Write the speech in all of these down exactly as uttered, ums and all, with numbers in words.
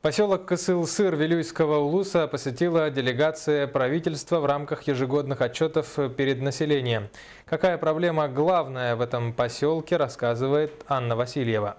Поселок Кызыл-Сыр Вилюйского улуса посетила делегация правительства в рамках ежегодных отчетов перед населением. Какая проблема главная в этом поселке, рассказывает Анна Васильева.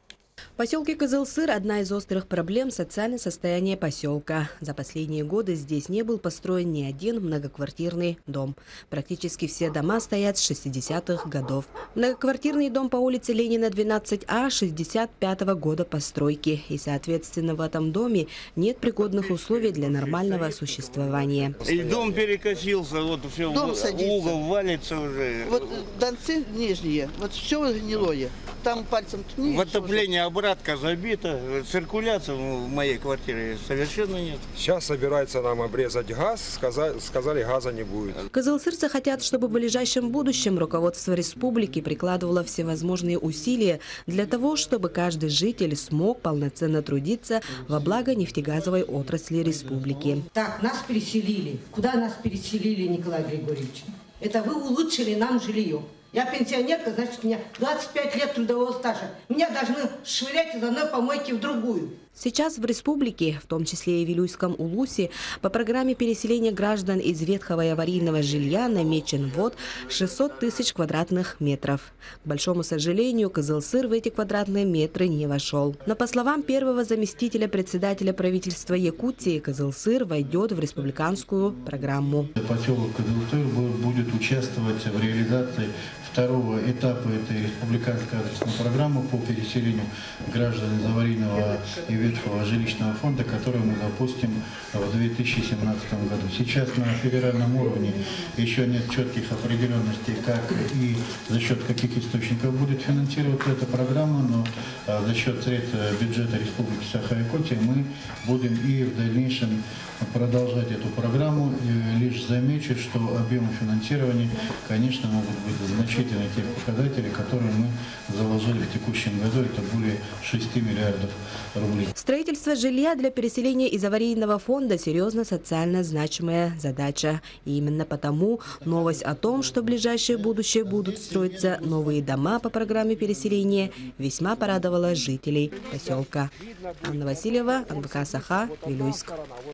В поселке Кызыл-Сыр одна из острых проблем – социальное состояние поселка. За последние годы здесь не был построен ни один многоквартирный дом. Практически все дома стоят с шестидесятых годов. Многоквартирный дом по улице Ленина, двенадцать А, шестьдесят пятого года постройки. И, соответственно, в этом доме нет пригодных условий для нормального существования. И дом перекосился, вот все, дом угол валится уже. Вот донцы нижние, вот все гнилое. Там пальцем ткни. В отопление обратка забита, циркуляции в моей квартире совершенно нет. Сейчас собирается нам обрезать газ, сказали, сказали, газа не будет. Кызылсырцы хотят, чтобы в ближайшем будущем руководство республики прикладывало всевозможные усилия для того, чтобы каждый житель смог полноценно трудиться во благо нефтегазовой отрасли республики. Так, нас переселили. Куда нас переселили, Николай Григорьевич? Это вы улучшили нам жилье. Я пенсионерка, значит, у меня двадцать пять лет трудового стажа. Меня должны швырять из одной помойки в другую. Сейчас в республике, в том числе и в Вилюйском улусе, по программе переселения граждан из ветхого и аварийного жилья намечен ввод шестисот тысяч квадратных метров. К большому сожалению, Кызыл-Сыр в эти квадратные метры не вошел. Но по словам первого заместителя председателя правительства Якутии, Кызыл-Сыр войдет в республиканскую программу. Поселок Кызыл-Сыр будет участвовать в реализации второго этапа этой республиканской адресной программы по переселению граждан из аварийного и ветхого жилищного фонда, которую мы запустим в две тысячи семнадцатом году. Сейчас на федеральном уровне еще нет четких определенностей, как и за счет каких источников будет финансироваться эта программа, но за счет средств бюджета Республики Саха-Якутия мы будем и в дальнейшем продолжать эту программу. И лишь замечу, что объемы финансирования, конечно, могут быть значительны те показатели, которые мы заложили в текущем году, это более шести миллиардов рублей. Строительство жилья для переселения из аварийного фонда – серьезно социально значимая задача. И именно потому новость о том, что в ближайшее будущее будут строиться новые дома по программе переселения, весьма порадовала жителей поселка. Анна Васильева, эн вэ ка Саха, Вилюйск.